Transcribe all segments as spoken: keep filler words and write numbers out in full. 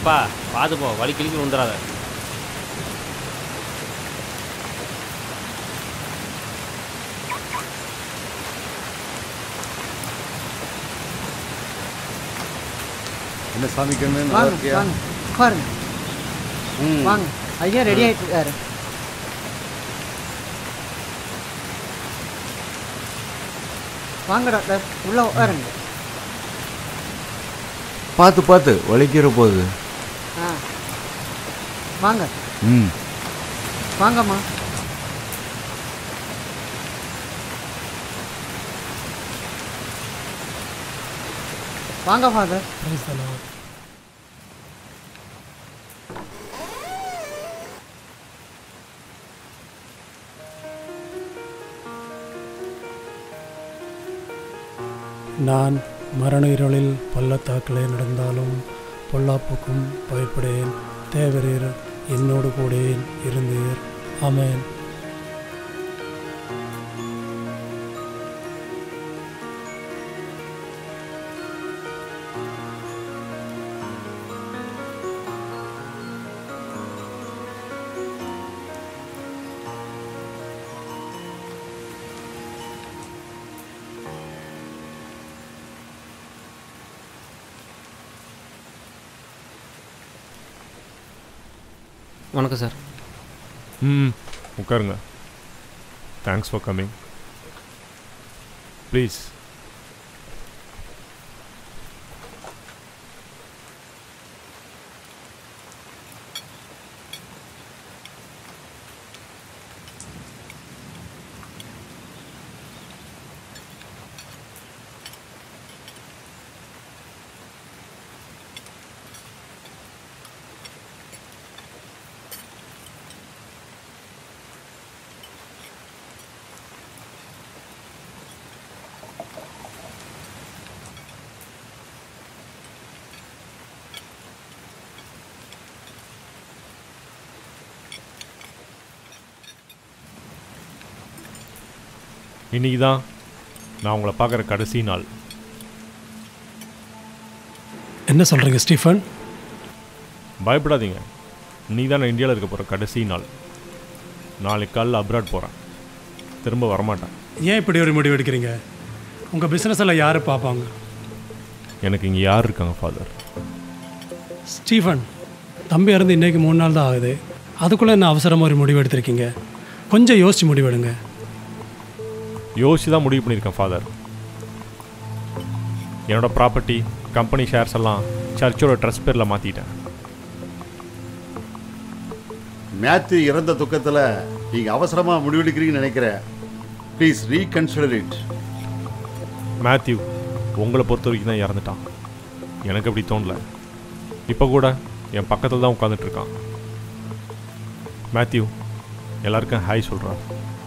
அப்பா பார்த்து போ, வலி கிழிக்கி வந்துடாத. என்ன சாமி கண்ணு நல்லா இருக்கியா? வாங்க உட்காருங்க. ம் வாங்க. ஐயா ரெடி ஆயிட்டு இருக்காரு. வாங்க டாக்டர், உள்ள உட்காருங்க. பார்த்து பார்த்து வலிக்கிற போகுது. ஆ வாங்க. ம் வாங்கம்மா. வாங்க ஃபாதர். நான் மரண இருளில் பள்ளத்தாக்கிலே நடந்தாலும் பொல்லாப்புக்கும் பயப்படேன். தேவரீர் என்னோடு கூட இருந்தீர். ஆமென். வணக்கம் சார். ம் உட்காருங்க. Thanks for coming. ப்ளீஸ். இன்னைக்கு தான் நான் உங்களை பார்க்குற கடைசி நாள். என்ன சொல்கிறீங்க ஸ்டீஃபன்? பயப்படாதீங்க. இன்னைக்கு தான் நான் இந்தியாவில் இருக்க போகிற கடைசி நாள். நாளைக்கு காலையில் அப்ராட் போகிறேன். திரும்ப வரமாட்டேன். ஏன் இப்படி ஒரு முடிவு எடுக்கிறீங்க? உங்கள் பிஸ்னஸ் எல்லாம் யார் பார்ப்பாங்க? எனக்கு இங்கே யார் இருக்காங்க ஃபாதர்? ஸ்டீஃபன், தம்பி இறந்து இன்றைக்கி மூணு நாள் தான் ஆகுது. அதுக்குள்ளே என்ன அவசரமாக ஒரு முடிவு எடுத்திருக்கீங்க? கொஞ்சம் யோசித்து முடிவெடுங்க. யோசிச்சு தான் முடிவு பண்ணியிருக்கேன் ஃபாதர். என்னோடய ப்ராப்பர்ட்டி, கம்பெனி ஷேர்ஸ் எல்லாம் சர்ச்சோட ட்ரஸ்ட் பேரில் மாற்றிட்டேன். மேத்யூ இறந்த துக்கத்தில் நீங்கள் அவசரமாக முடிவெடுக்கிறீங்கன்னு நினைக்கிறேன். Please reconsider it. மேத்யூ உங்களை பொறுத்த வரைக்கும் தான் இறந்துட்டான். எனக்கு அப்படி தோணல. இப்போ கூட என் பக்கத்தில் தான் உட்காந்துட்ருக்கான். மேத்யூ எல்லாருக்கும் ஹாய் சொல்கிறான்.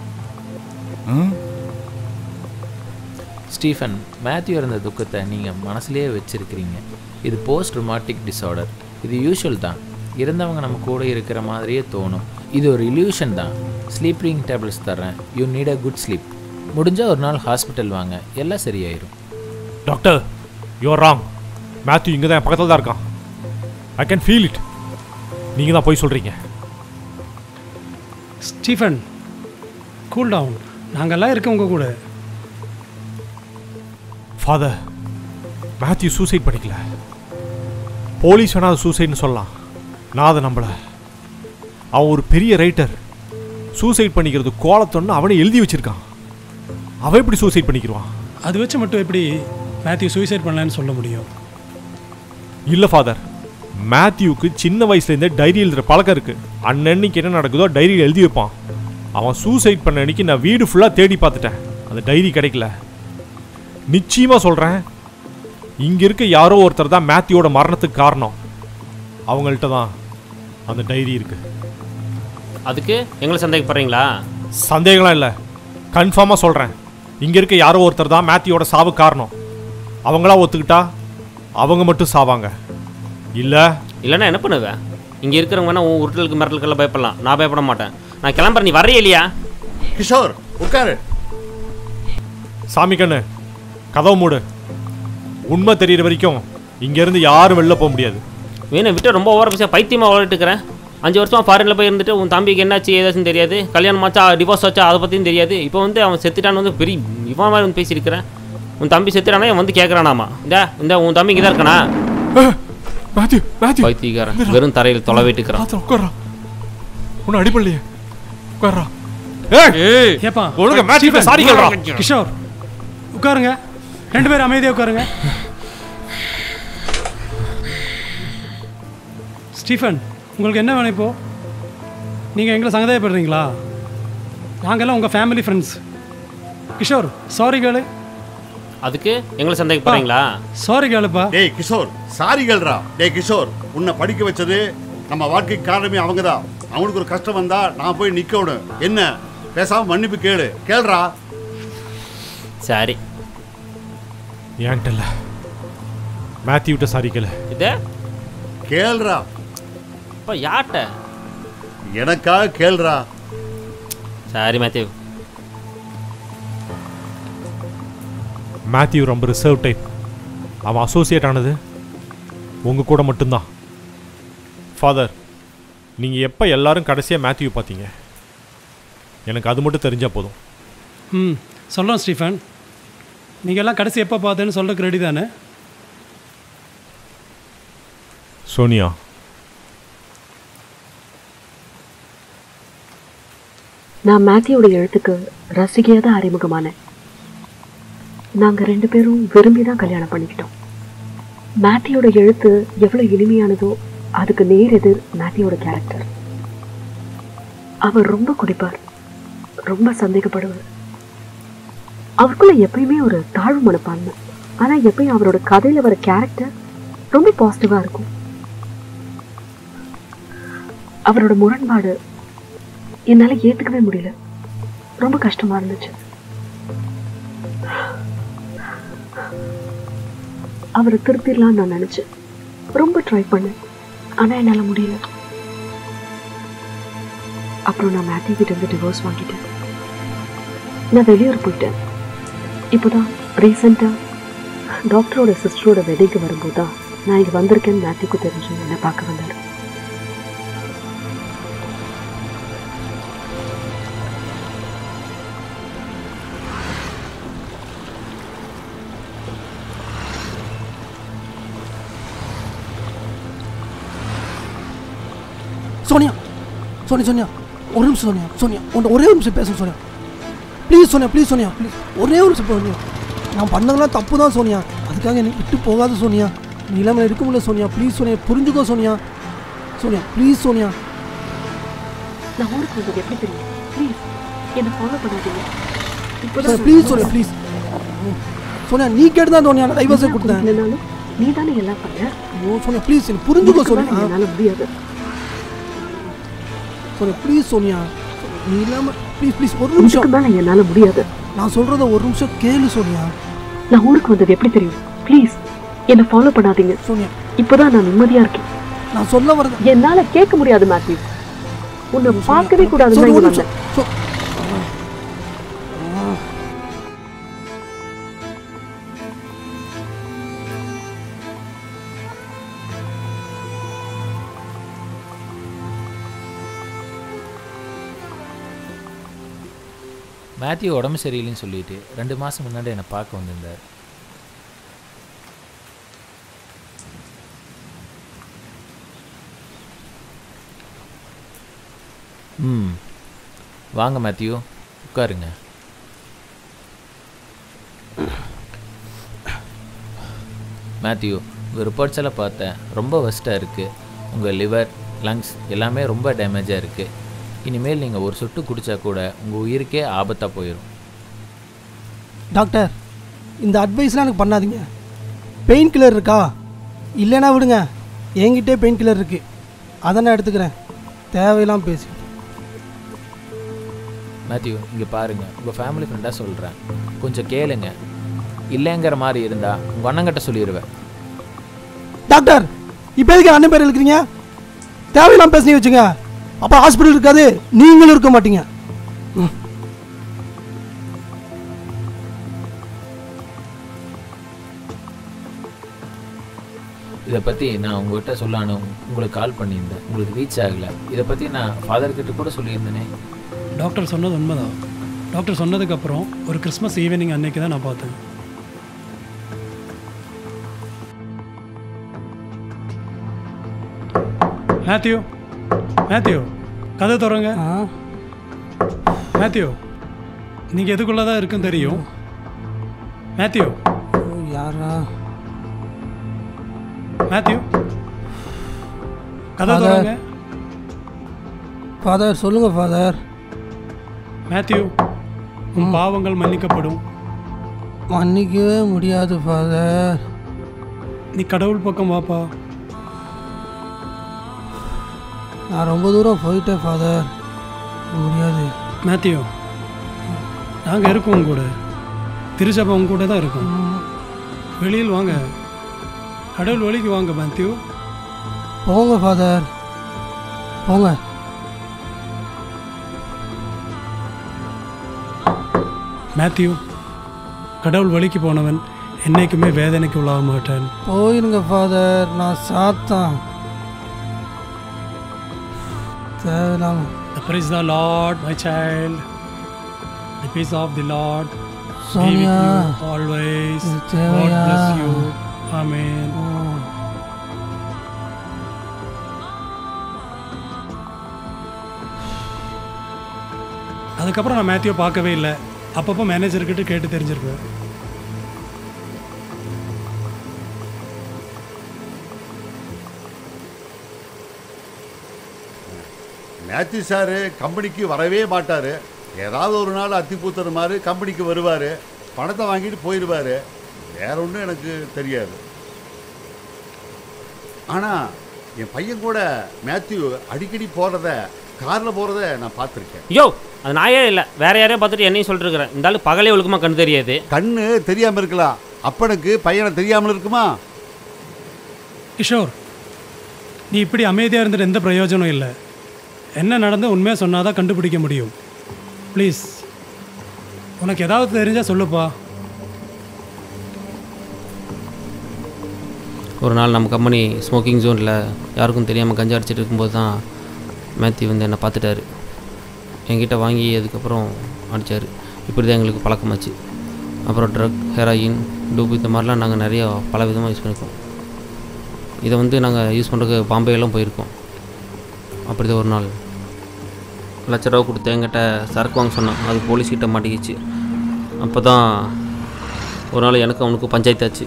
ஸ்டீஃபன், மேத்யூ இருந்த துக்கத்தை நீங்கள் மனசுலேயே வச்சுருக்கிறீங்க. இது போஸ்ட் ருமாட்டிக் டிஸார்டர். இது யூஷுவல் தான். இருந்தவங்க நம்ம கூட இருக்கிற மாதிரியே தோணும். இது ஒரு இல்யூஷன் தான். ஸ்லீப்பிங் டேப்லெட்ஸ் தர்றேன். You need a good sleep. முடிஞ்சால் ஒரு நாள் ஹாஸ்பிட்டல் வாங்க, எல்லாம் சரியாயிரும். Doctor, you are wrong. மேத்யூ இங்கே தான் என் பக்கத்தில் தான் இருக்கான். I can feel it. நீங்கள் தான் போய் சொல்கிறீங்க. Stephen, cool down. நாங்கள்லாம் இருக்கோம் உங்கள் கூட. ஃபாதர், மேத்யூ சூசைட் பண்ணிக்கல. போலீஸ் வேணா அது சூசைட்னு சொல்லலாம். நான் அதை நம்பல. அவன் ஒரு பெரிய ரைட்டர். சூசைட் பண்ணிக்கிறது கோலத்தொன்னு அவனே எழுதி வச்சிருக்கான். அவன் எப்படி சூசைட் பண்ணிக்கிறான்? அது வச்சு மட்டும் எப்படி மேத்யூ சூசைட் பண்ணலான்னு சொல்ல முடியும்? இல்லை ஃபாதர், மேத்யூவுக்கு சின்ன வயசுலேருந்தே டைரி எழுதுகிற பழக்கம் இருக்குது. அன்னன்னைக்கு என்ன நடக்குதோ டைரியில் எழுதி வைப்பான். அவன் சூசைட் பண்ண அன்னைக்கு நான் வீடு ஃபுல்லாக தேடி பார்த்துட்டேன். அந்த டைரி கிடைக்கல. நிச்சயமாக சொல்கிறேன், இங்கே இருக்க யாரோ ஒருத்தர் தான் மேத்யூவோட மரணத்துக்கு காரணம். அவங்கள்ட்ட தான் அந்த டைரி இருக்கு. அதுக்கு எங்களை சந்தேகப்படுறீங்களா? சந்தேகம்லாம் இல்லை, கன்ஃபார்மாக சொல்கிறேன். இங்கே இருக்க யாரோ ஒருத்தர் தான் மேத்யூவோட சாவு காரணம். அவங்களா ஒத்துக்கிட்டா அவங்க மட்டும் சாவாங்க. இல்லை இல்லைன்னா என்ன பண்ணுவேன்? இங்கே இருக்கிறவங்க வேணா உன் உருட்டலுக்கு மிரட்டலுக்கெல்லாம் பயப்படலாம். நான் பயப்பட மாட்டேன். நான் கிளம்புறேன். நீ வர்றே இல்லையா? கிஷோர் உட்காரு. சாமி கண்ணு, கதவு மூடு. உண்மை தெரிகிற வரைக்கும் இங்கேருந்து யாரும் வெளில போக முடியாது. வேணும் விட்டு ரொம்ப ஓவர பேச பைத்தியமாக வளர்த்துக்கிறேன். அஞ்சு வருஷமாக ஃபாரினில் போய் இருந்துட்டு உன் தம்பிக்கு என்னாச்சு ஏதாச்சும் தெரியாது, கல்யாணம் ஆச்சா டிவோர்ஸ் ஆச்சா அதை பற்றியும் தெரியாது. இப்போ வந்து அவன் செத்துட்டான்னு வந்து பெரிய இவன் மாதிரி வந்து பேசியிருக்கிறேன். உன் தம்பி செத்துட்டானா இவன் வந்து கேட்குறானாமா, இந்த இந்த உன் தம்பி இங்கே தான் இருக்கானா? மேத்யூ மேத்யூ பைத்தியக்காரன் வெறும் தரையில் தொலைவிட்டுக்கிறான். உட்கார்றா, ஒன்றும் அடிப்படலையே, உட்கார்றா. ஏப்பா ஒழுங்க மேத்யூ சாரி கேள்றா. கிஷோர் உட்காருங்க, ரெண்டு பேரும் அமைதியாக உட்காருங்க. ஸ்டீஃபன் உங்களுக்கு என்ன வேணும் இப்போ? நீங்கள் எங்களை சந்தேகப்படுறீங்களா? நாங்கள்லாம் உங்கள் ஃபேமிலி ஃப்ரெண்ட்ஸ். கிஷோர் சாரி கேளு. அதுக்கு எங்களை சந்தேகப்படுறீங்களா? சாரி கேளுப்பா. டேய் கிஷோர் சாரி கேள்றா. டேய் கிஷோர் உன்னை படிக்க வச்சது நம்ம வாழ்க்கைக்கு காரணமே அவங்க தான். அவனுக்கு ஒரு கஷ்டம் வந்தா நான் போய் நிற்கணும். என்ன பேசாமல் மன்னிப்பு கேளு. கேள்றா. சரி ஏன்ட்ட இல்லை, மேத்யூட்ட சாரி கேளு. இது கேள்றா. இப்போ யார்கிட்ட? எனக்காக கேள்றா. சரி மேத்யூ. மேத்யூ ரொம்ப ரிசர்வ் டைப். அவன் அசோசியேட் ஆனது உங்கள் கூட மட்டும்தான். ஃபாதர், நீங்கள் எப்போ எல்லாரும் கடைசியாக மேத்யூ பார்த்தீங்க? எனக்கு அது மட்டும் தெரிஞ்சால் போதும். ம் சொல்கிறோம் ஸ்டீஃபன். நீங்கள் எல்லாம் கடைசி எப்போ பார்த்தேன்னு சொல்கிறதுக்கு ரெடி தானே? சோனியா, நான் மேத்யூவோட எழுத்துக்கு ரசிகையாக தான் அறிமுகமானேன். நாங்கள் ரெண்டு பேரும் விரும்பி தான் கல்யாணம் பண்ணிக்கிட்டோம். மேத்யூவோட எழுத்து எவ்வளோ இனிமையானதோ அதுக்கு நேர் எதிர் மேத்யூவோட கேரக்டர். அவர் ரொம்ப குடிப்பார், ரொம்ப சந்தேகப்படுவார். அவருக்குள்ள எப்பயுமே ஒரு தாழ்வு மனப்பான்மை. ஆனால் எப்பயும் அவரோட கதையில் வர கேரக்டர் ரொம்ப பாசிட்டிவாக இருக்கும். அவரோட முரண்பாடு என்னால் ஏற்றுக்கவே முடியல. ரொம்ப கஷ்டமாக இருந்துச்சு. அவரை திருத்திடலான்னு நான் நினச்சேன். ரொம்ப ட்ரை பண்ணேன், ஆனால் என்னால் முடியல. அப்புறம் நான் மேத்யூ கிட்ட இருந்து டிவோர்ஸ் வாங்கிட்டேன். நான் வெளியூர் போயிட்டேன். இப்போதான் ரீசெண்டாக டாக்டரோட சிஸ்டரோட வெட்டிங்கு வரும்போது தான் நான் இங்கே வந்திருக்கேன்னு மேத்யூக்கு தெரிஞ்சு என்னை பார்க்க வந்தார். சோனியா சோனியா சோனியா ஒரு நிமிஷம் சோனியா சோனியா உன்னை ஒரே ஒரு நிமிஷம் பேசணும் Sonia. Please Sonia please Sonia please ஒரே ஒரு நிமிஷம் சோனியா. நான் பண்ணதெல்லாம் தப்பு தான் சோனியா, அதுக்காக என்னை விட்டு போகாது சோனியா. நீ இல்லாமல் இருக்க முடியல சோனியா. ப்ளீஸ் சோனியா புரிஞ்சுக்கோ சோனியா. சோனியா ப்ளீஸ் சோனியா. நான் ஊருக்கு வந்தது எப்படி தெரியும்? ப்ளீஸ் என்னை ஃபாலோ பண்ணாதீங்க. இப்போ ப்ளீஸ் சோனியா ப்ளீஸ் சோனியா. நீ கேட்டு தான் சோனியா நான் டைவர்ஸே கொடுத்தேன். இல்லைனாலும் நீ தானே எல்லாம் பண்ண. ஓ சோனியா ப்ளீஸ் என்ன புரிஞ்சுக்கோ சோனியா. என்னால் முடியாது சோனியா ப்ளீஸ் சோனியா. நீ இல்லாமல் ப்ளீஸ் ப்ளீஸ் ஒரு நிமிஷம். மேலே என்னால் முடியாது. நான் சொல்கிறத ஒரு நிமிஷம் கேளு சோனியா. நான் ஊருக்கு வந்தது எப்படி தெரியும்? ப்ளீஸ் என்னை ஃபாலோ பண்ணாதீங்க சோனியா. இப்போதான் நான் நிம்மதியாக இருக்கேன். நான் சொல்ல வரது என்னால் கேட்க முடியாது மேத்யூ. உன்னை பார்க்கவே கூடாதுன்னு வந்தேன். மேத்யூ உடம்பு சரியில்லைன்னு சொல்லிட்டு ரெண்டு மாதம் முன்னாடி என்னை பார்க்க வந்திருந்தார். ம் வாங்க மேத்யூ உட்காருங்க. மேத்யூ உங்கள் ரிப்போர்ட்ஸ் எல்லாம் பார்த்தேன், ரொம்ப ஒஸ்ட்டாக இருக்குது. உங்கள் லிவர் லங்ஸ் எல்லாமே ரொம்ப டேமேஜாக இருக்குது. இனிமேல் நீங்கள் ஒரு சொட்டு குடித்தா கூட உங்கள் உயிருக்கே ஆபத்தாக போயிடும். டாக்டர் இந்த அட்வைஸ்லாம் எனக்கு பண்ணாதீங்க. பெயின் கில்லர் இருக்கா? இல்லைன்னா விடுங்க, என்கிட்டே பெயின் கில்லர் இருக்குது, அதை நான் எடுத்துக்கிறேன். தேவையெல்லாம் பேசி. மேத்யூ இங்கே பாருங்கள், உங்கள் ஃபேமிலி ஃப்ரெண்டாக சொல்கிறேன், கொஞ்சம் கேளுங்க. இல்லைங்கிற மாதிரி இருந்தால் உங்கள் அண்ணங்கிட்ட சொல்லிடுவேன். டாக்டர் இப்போ எதுக்கு அண்ணன் பேர் இருக்கிறீங்க? தேவையெல்லாம் பேசி வச்சுங்க. அப்போ ஹாஸ்பிட்டல் இருக்காது, நீங்களும் இருக்க மாட்டீங்க. இதை பற்றி நான் உங்கள்கிட்ட சொல்லானு உங்களுக்கு கால் பண்ணியிருந்தேன், உங்களுக்கு ரீச் ஆகலை. இதை பற்றி நான் ஃபாதர்கிட்ட கூட சொல்லியிருந்தேனே. டாக்டர் சொன்னது உண்மைதான். டாக்டர் சொன்னதுக்கப்புறம் ஒரு கிறிஸ்மஸ் ஈவினிங் அன்னைக்கு தான் நான் பார்த்தேன். மேத்யூ, மேத்யூ கதை தொடங்க. மேத்யூ, நீங்கள் எதுக்குள்ளே தான் இருக்குன்னு தெரியும். மேத்யூ. யாரா? மேத்யூ கதை தொடங்க. ஃபாதர் சொல்லுங்க ஃபாதர். மேத்யூ, உன் பாவங்கள் மன்னிக்கப்படும். மன்னிக்கவே முடியாது ஃபாதர். நீ கடவுள் பக்கம் வாப்பா. நான் ரொம்ப தூரம் போயிட்டேன் ஃபாதர், முடியாது. மேத்யூ, நாங்கள் இருக்கோம் உங்க கூட. திருச்சபை உங்க கூட தான் இருக்கும். வெளியில் வாங்க, கடவுள் வழிக்கு வாங்க. மேத்யூ போங்க ஃபாதர், போங்க. மேத்யூ, கடவுள் வழிக்கு போனவன் என்னைக்குமே வேதனைக்கு உள்ளாக மாட்டான். போயிருங்க ஃபாதர், நான் சாத்தான் தேவையில்லாம. Praise the Lord, my child. The peace of the Lord Sonia, be with you always. God bless you. Amen. அதுக்கப்புறம் நான் மேத்யூ பார்க்கவே இல்லை. அப்பப்போ மேனேஜர்கிட்ட கேட்டு தெரிஞ்சிருப்பேன். மேத்யூ சார் கம்பெனிக்கு வரவே மாட்டார். ஏதாவது ஒரு நாள் அத்தி பூத்துற மாதிரி கம்பெனிக்கு வருவார், பணத்தை வாங்கிட்டு போயிடுவார். வேற ஒன்றும் எனக்கு தெரியாது. ஆனால் என் பையன் கூட மேத்யூ அடிக்கடி போகிறத, காரில் போகிறத நான் பார்த்துருக்கேன். யோ, அது நாயே இல்லை, வேற யாரையும் பார்த்துட்டு என்னையும் சொல்லிட்டுருக்கிறேன். இருந்தாலும் பகலே ஒழுக்கமாக கண்ணு தெரியாது. கண்ணு தெரியாமல் இருக்கலாம், அப்பனுக்கு பையனை தெரியாமல் இருக்குமா? கிஷோர், நீ இப்படி அமைதியாக இருந்துட்டு எந்த பிரயோஜனம் இல்லை. என்ன நடந்து உண்மையாக சொன்னால் தான் கண்டுபிடிக்க முடியும். ப்ளீஸ், உனக்கு ஏதாவது தெரிஞ்சால் சொல்லுப்பா. ஒரு நாள் நம்ம கம்பெனி ஸ்மோக்கிங் ஜோனில் யாருக்கும் தெரியாமல் கஞ்சா அடிச்சிட்டு இருக்கும்போது தான் மேத்யூ வந்து என்னை பார்த்துட்டாரு. என்கிட்ட வாங்கி அதுக்கப்புறம் அடித்தார். இப்படி தான் எங்களுக்கு பழக்கமாச்சு. அப்புறம் ட்ரக், ஹெராயின், டூப் இந்த மாதிரிலாம் நாங்கள் நிறையா பல விதமாக யூஸ் பண்ணியிருக்கோம். இதை வந்து நாங்கள் யூஸ் பண்ணுறதுக்கு பாம்பேயெல்லாம் போயிருக்கோம். அப்படி தான் ஒரு நாள் லட்ச ரூபா கொடுத்து என்கிட்ட சரக்கு வாங்க சொன்னான். அது போலீஸ்கிட்ட மாட்டிக்கிச்சு. அப்போ தான் ஒரு நாள் எனக்கு அவனுக்கு பஞ்சாயத்தாச்சு.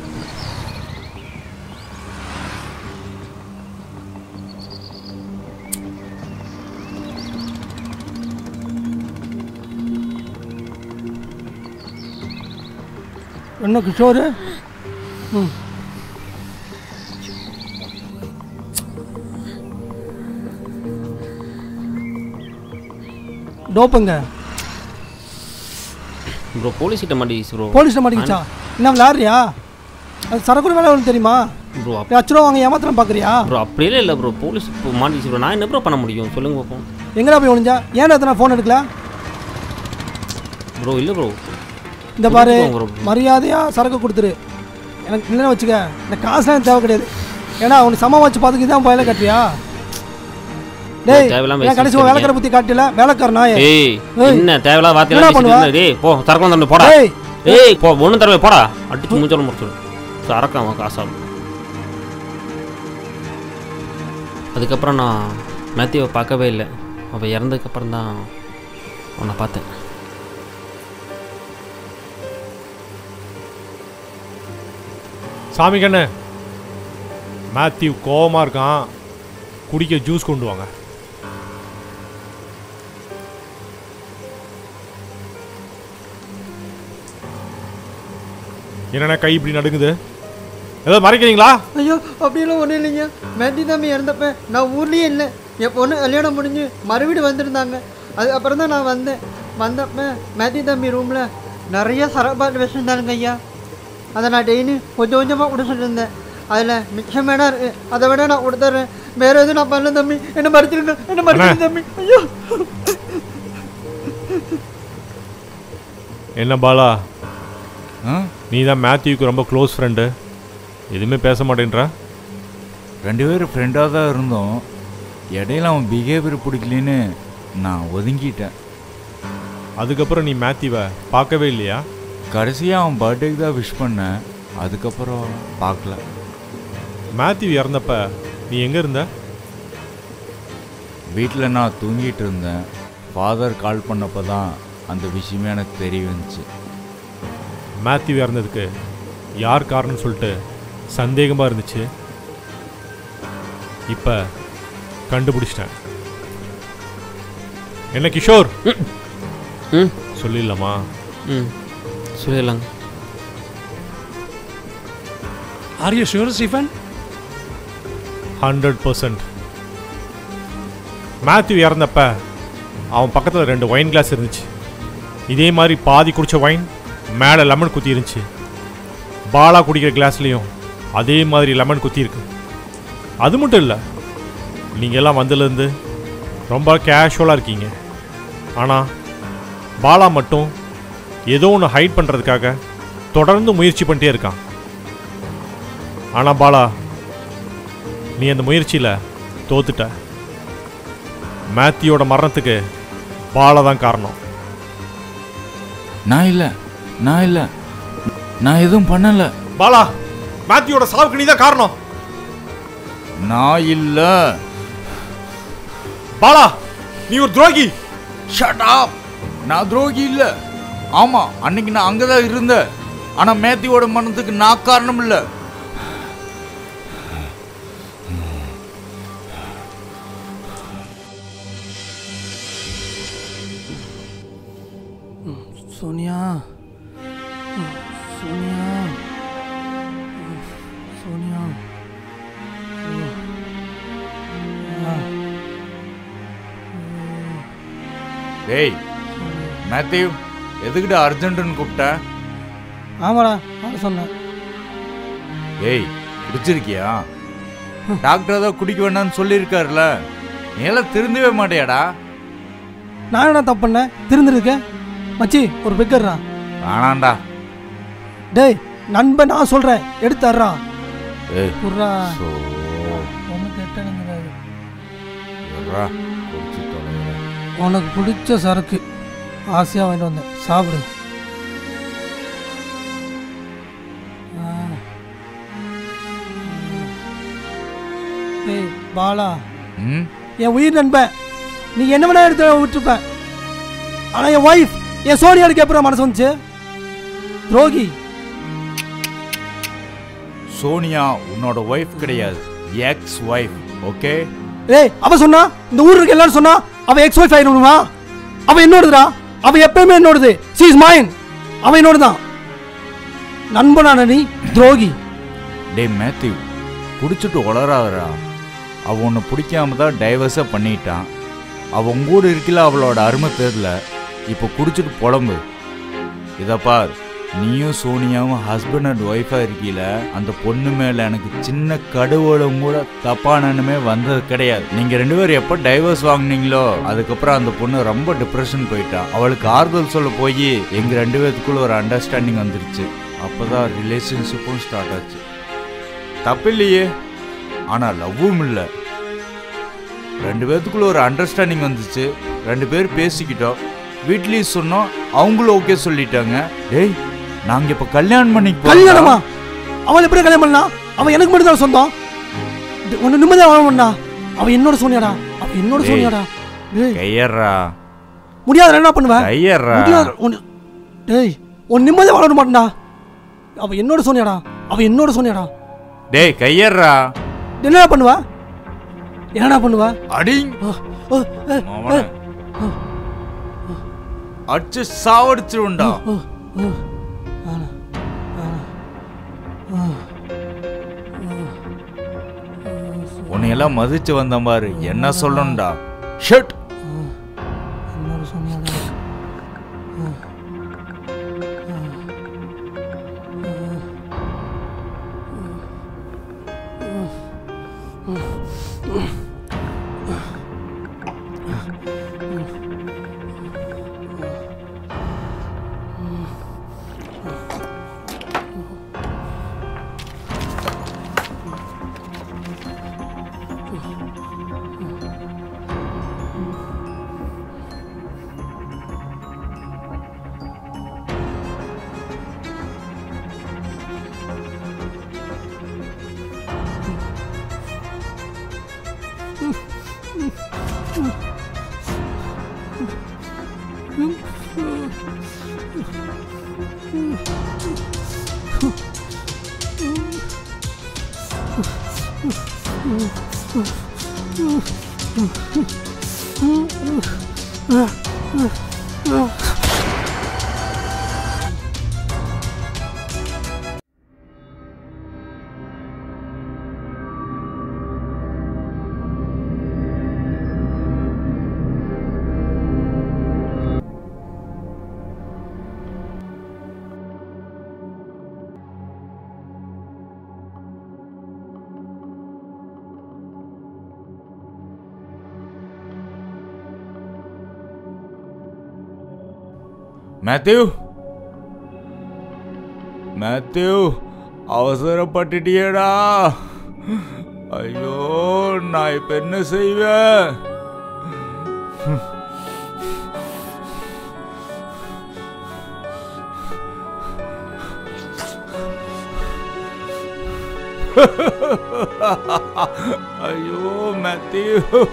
என்ன கிஷோரு? ம் டோப்புங்க ப்ரோ, போலீஸ்கிட்ட மாட்டிக்கிச்சு ப்ரோ. போலீஸ்கிட்ட மாட்டிக்கிச்சா? என்ன விளையாடுறியா? அது சரக்கு வேலை ஒன்று தெரியுமா ப்ரோ? லட்ச ரூபா வாங்க ஏமாத்திரம் பார்க்குறியா ப்ரோ? அப்படியே இல்லை ப்ரோ, போலீஸ் இப்போ மாட்டிக்கிச்சு ப்ரோ. நான் என்ன ப்ரோ பண்ண முடியும் சொல்லுங்க பார்ப்போம். எங்கடா போய் ஒழிஞ்சா? ஏன் எத்தனை ஃபோன் எடுக்கல ப்ரோ? இல்லை ப்ரோ, இந்த பாரு, மரியாதையாக சரக்கு கொடுத்துரு. எனக்கு இல்லைன்னு வச்சுக்க, இந்த காசுலாம் எனக்கு தேவை கிடையாது. ஏன்னா அவனுக்கு சமம் வச்சு பார்த்துக்கு தான் வேலை கட்டுறியா? டேய், நான் கடைசி வேலைக்கார புத்தி காட்டல, வேலைக்காரனா? ஏய், என்ன தேவையில்லாத வார்த்தையெல்லாம் பேசிட்டு டேய், போ சரக்கு வந்து போடா. ஏய், போ ஒன்றும் தரவே போடா. அடிச்சு மூஞ்சல முடிச்சிடு. சரக்கு அவன் காசாகும். அதுக்கப்புறம் நான் மேத்யூவை பார்க்கவே இல்லை. அவள் இறந்ததுக்கப்புறம் தான் அவனை பார்த்தேன். சாமி கண்ணு, மேத்யூ கோவமாக இருக்கான், குடிக்க ஜூஸ் கொண்டு வாங்க. என்னென்ன கை இப்படி நடுங்குது? ஏதோ மறைக்கிறீங்களா? ஐயோ, அப்படியெல்லாம் ஒன்றும் இல்லைங்க. மேத்யூ தம்பி இறந்தப்ப நான் ஊர்லேயே இல்லை. என் பொண்ணு கல்யாணம் முடிஞ்சு மறுவீடு வந்திருந்தாங்க. அது அப்புறம் தான் நான் வந்தேன். வந்தப்ப மேத்யூ தம்பி ரூமில் நிறைய சரபாட்டு வச்சுருந்தாருங்க ஐயா. அதை நான் டெய்லி கொஞ்சம் கொஞ்சமாக கொடுத்து சொல்லியிருந்தேன். அதில் மிச்சம் வேணா இருக்கு, அதை விட நான் கொடுத்துட்றேன். வேற எதுவும் நான் பண்ணல தம்பி, என்ன மறைச்சிருங்க, என்ன மறைச்சிருங்க தம்பி. ஐயோ, என்ன பாலா, நீ தான் மேத்யூக்கு ரொம்ப க்ளோஸ் ஃப்ரெண்டு, எதுவுமே பேச மாட்டேன்றா? ரெண்டு பேரும் ஃப்ரெண்டாக தான் இருந்தோம். இடையில அவன் பிஹேவியர் பிடிக்கலன்னு நான் ஒதுங்கிட்டேன். அதுக்கப்புறம் நீ மேத்யூவை பார்க்கவே இல்லையா? கடைசியாக அவன் பர்த்டேக்கு தான் விஷ் பண்ணேன். அதுக்கப்புறம் பார்க்கல. மேத்யூ இறந்தப்ப நீ எங்கே இருந்த? வீட்டில் நான் தூங்கிட்டு இருந்தேன். ஃபாதர் கால் பண்ணப்போ தான் அந்த விஷயமே எனக்கு தெரிய வந்துச்சு. மேத்யூ இறந்ததுக்கு யார் காரணம்னு சொல்லிட்டு சந்தேகமாக இருந்துச்சு. இப்போ கண்டுபிடிச்சிட்டேன். என்ன கிஷோர், ம் சொல்லிடலாமா? ம் சொல்லிடலாங்க. Are you sure, Stephen? Hundred percent. Mathew இறந்தப்ப அவன் பக்கத்தில் ரெண்டு ஒயின் கிளாஸ் இருந்துச்சு. இதே மாதிரி பாதி குடித்த ஒயின் மேலே லெமன் குத்தி இருந்துச்சு. பாலா குடிக்கிற கிளாஸ்லேயும் அதே மாதிரி லெமன் குத்தி இருக்கு. அது மட்டும் இல்லை, நீங்கள் எல்லாம் வந்ததுலேருந்து ரொம்ப கேஷுவலாக இருக்கீங்க. ஆனால் பாலா மட்டும் ஏதோ ஒன்று ஹைட் பண்ணுறதுக்காக தொடர்ந்து முயற்சி பண்ணிட்டே இருக்கான். ஆனால் பாலா, நீ அந்த முயற்சியில் தோத்துட்ட. மேத்யூவோட மரணத்துக்கு பாலா தான் காரணம். நான் இல்லை, நான் இல்லை, நான் எதுவும் பண்ணலை. பாலா, மேத்யூவோட சாவுக்கு நீ தான் காரணம். நான் இல்லை. பாலா, நீ ஒரு துரோகி. Shut up. நான் துரோகி இல்லை. ஆமாம், அன்னைக்கு நான் அங்கே தான் இருந்தேன். ஆனால் மேத்யூவோட மரணத்துக்கு நான் காரணம் இல்லை. சோனியா, சோனியா, சோனியா. டேய் மேத்யூ, எதுக்கிட்ட அர்ஜென்ட்டுன்னு கூப்பிட்ட? ஆமாடா, நான் சொன்னேன். ஏய், குடிச்சிருக்கியா? டாக்டர் தான் குடிக்க வேண்டாம்னு சொல்லியிருக்காருல. நீ எல்லாம் திருந்தவே மாட்டியாடா? நான் என்ன தப்பு பண்ணேன்? திருந்துருக்கேன் மச்சி. ஒரு பெக்கர்ரா. வேணாண்டா. டேய் நண்பன், நான் சொல்கிறேன், எடுத்துறா. ஏய் குர்ரா, சோ ஒன்று கேட்டேனுங்கிறாரு. எர்ரா, குடிச்சு தொலைகிறேன். உனக்கு பிடிச்ச சரக்கு ஆசையாக வாங்கிட்டு வந்தேன், சாப்பிடு. ஏய் பாலா, ம் என் உயிர் நண்பன், நீ என்ன வேணா எடுத்து விட்டுருப்பேன். ஆனால் என் ஒய்ஃப், என் சோனியாவுக்கு எப்பறம் மனசு வந்துச்சு? துரோகி. சோனியா உன்னோட ஒய்ஃப் கிடையாது, எக்ஸ் ஒய்ஃப். ஓகே? ஏய், அவ சொன்னா, இந்த ஊருக்கு எல்லாரும் சொன்னா அவ எக்ஸ் ஒய்ஃப் ஆயிடுமா? அவ என்னோடுதுடா. அவ எப்பயுமே என்னோடுது. She is mine. அவ என்னோடு தான். நண்பனான நீ துரோகி. டே மேத்யூ, குடிச்சிட்டு உளராதரா. அவ உன்னை பிடிக்காம தான் டைவர்ஸை பண்ணிட்டான். அவ உங்கூட இருக்கல, அவளோட அருமை தெரியல. இப்போ குடிச்சிட்டு புலம்பு. இதை பார், நீயும் சோனியாவும் ஹஸ்பண்ட் அண்ட் ஒய்ஃபாக இருக்கீல. அந்த பொண்ணு மேலே எனக்கு சின்ன கடுவோடும் கூட தப்பானமே வந்தது கிடையாது. நீங்கள் ரெண்டு பேரும் எப்போ டைவர்ஸ் வாங்கினீங்களோ அதுக்கப்புறம் அந்த பொண்ணு ரொம்ப டிப்ரெஷன் போயிட்டா. அவளுக்கு ஆறுதல் சொல்ல போய் எங்கள் ரெண்டு பேத்துக்குள்ள ஒரு அண்டர்ஸ்டாண்டிங் வந்துருச்சு. அப்போ தான் ரிலேஷன்ஷிப்பும் ஸ்டார்ட் ஆச்சு. தப்பில்லையே, ஆனால் லவ்வும் இல்லை. ரெண்டு பேர்த்துக்குள்ள ஒரு அண்டர்ஸ்டாண்டிங் வந்துச்சு. ரெண்டு பேர் பேசிக்கிட்டோம், வீட்லேயும் சொன்னோம், அவங்களும் ஓகே சொல்லிட்டாங்க. டேய், நாங்கள் இப்போ கல்யாணம் பண்ணிக்க கல்யாணமா? அவள் எப்படி கல்யாணம் பண்ணா? அவன் எனக்கு மட்டும் தான் சொந்தம். ஒன்று நிம்மதியாக வாழ பண்ணா. அவன் என்னோட சோனியாடா. அவன் என்னோட சோனியாடா. கையறா. முடியாத என்ன பண்ணுவேன்? கையறா. டேய், உன் நிம்மதியாக வாழ மாட்டா. அவன் என்னோட சோனியாடா. அவன் என்னோட சோனியாடா. டேய் கையறா. என்னடா பண்ணுவ? என்னடா பண்ணுவ? அடிங். அடிச்சு சாவடிச்சிருண்டா. உன்னையெல்லாம் மதிச்சு வந்த மாதிரி என்ன சொல்லணும்டா. ஷட். என்னோட சோனியாடா. Matthew Matthew அவசரப்பட்டுட்டியேடா. ஐயோ நான் இப்ப என்ன செய்வேன்? ஐயோ மேத்யூ.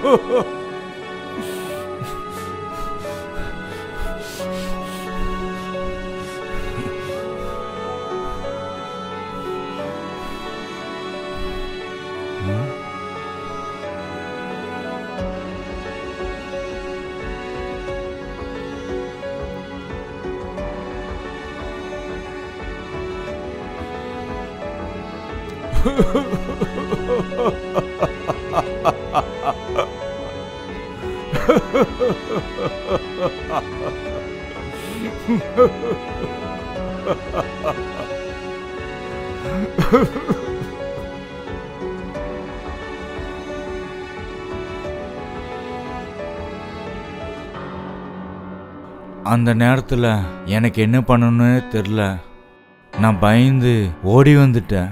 அந்த நேரத்தில் எனக்கு என்ன பண்ணணும்னு தெரில. நான் பயந்து ஓடி வந்துட்டேன்.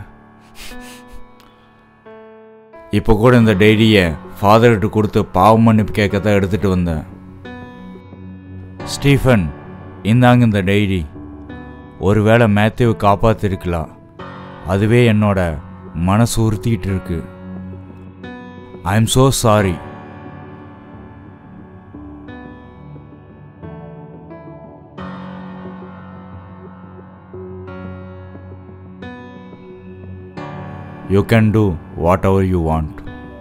இப்போ கூட இந்த டைரியை ஃபாதர்கிட்ட கொடுத்து பாவ மன்னிப்பு கேட்க தான் எடுத்துகிட்டு வந்தேன். ஸ்டீஃபன், இந்தாங்க இந்த டைரி. ஒருவேளை மேத்யூவை காப்பாற்றிருக்கலாம். அதுவே என்னோட மனசு உறுத்திக்கிட்டு இருக்கு. I am so sorry. You can do whatever you want.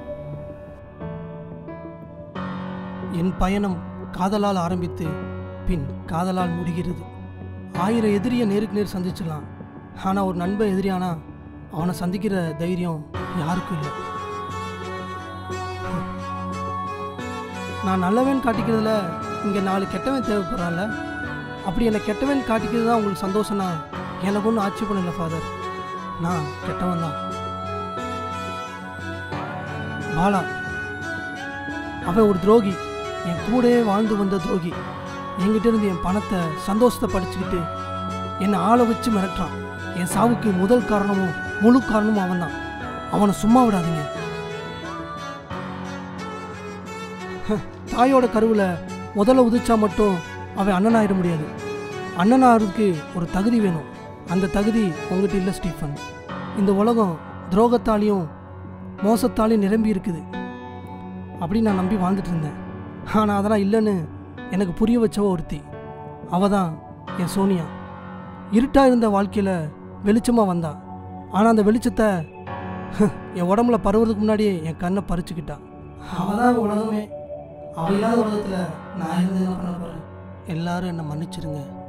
என் பயணம் காதலால் ஆரம்பித்து பின் காதலால் முடிகிறது. ஆயிரம் எதிரியை நேருக்கு நேர் சந்திச்சிடலாம். ஆனால் ஒரு நண்பன் எதிரியானா அவனை சந்திக்கிற தைரியம் யாருக்கும் இல்லை. நான் நல்லவன் காட்டிக்கிறதுல இங்கே நாலு கெட்டவன் தேவைப்படுறான்ல. அப்படி என்னை கெட்டவன் காட்டிக்கிறது தான் உங்களுக்கு சந்தோஷம்னா எனக்கு ஒன்றும் ஆட்சேபம் இல்லை ஃபாதர். நான் கெட்டவன் தான். பாலா அவன் ஒரு துரோகி. என் கூடவே வாழ்ந்து வந்த துரோகி. என்கிட்ட இருந்து என் பணத்தை சந்தோஷத்தை படிச்சுக்கிட்டு என்னை ஆளை வச்சு மிரட்டுறான். என் சாவுக்கு முதல் காரணமும் முழு காரணமும் அவன் தான். அவனை சும்மா விடாதீங்க. தாயோட கருவில் முதல்ல உதிச்சா மட்டும் அவன் அண்ணனாயிட முடியாது. அண்ணனாகிறதுக்கு ஒரு தகுதி வேணும். அந்த தகுதி உங்ககிட்ட இல்லை ஸ்டீஃபன். இந்த உலகம் துரோகத்தாலையும் மோசத்தாலையும் நிரம்பி இருக்குது அப்படின்னு நான் நம்பி வாழ்ந்துட்டு இருந்தேன். ஆனால் அதெல்லாம் இல்லைன்னு எனக்கு புரிய வச்சவ ஒருத்தி. அவள் தான் என் சோனியா. இருட்டாக இருந்த வாழ்க்கையில் வெளிச்சமாக வந்தா. ஆனால் அந்த வெளிச்சத்தை என் உடம்புல பரவுறதுக்கு முன்னாடியே என் கண்ணை பறிச்சுக்கிட்டா. அவள் தான் உலகமே. அவள் இல்லாத உலகத்தில் நான் இருந்து என்ன பண்ண போகிறேன்? எல்லாரும் என்னை மன்னிச்சிருங்க.